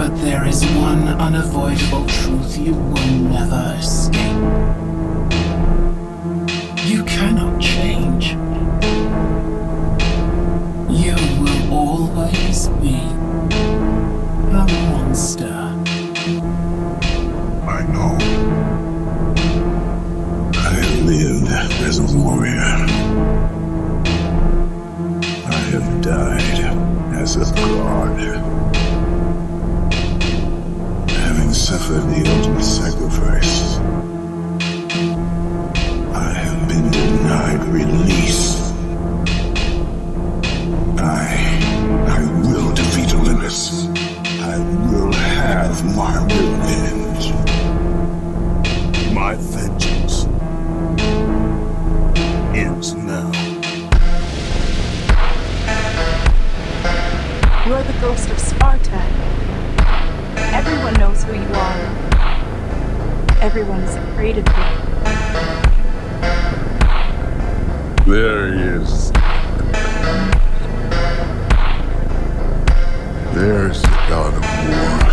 But there is one unavoidable truth you will never escape. You cannot change. You will always be a monster. I know. I have lived as a warrior. I have died as a god. Having suffered the ultimate sacrifice, I have been denied release. I will defeat Olympus. I will have my revenge. My vengeance ends now. You are the ghost of Sparta. Everyone knows who you are. Everyone is afraid of you. There he is. There's the god of war.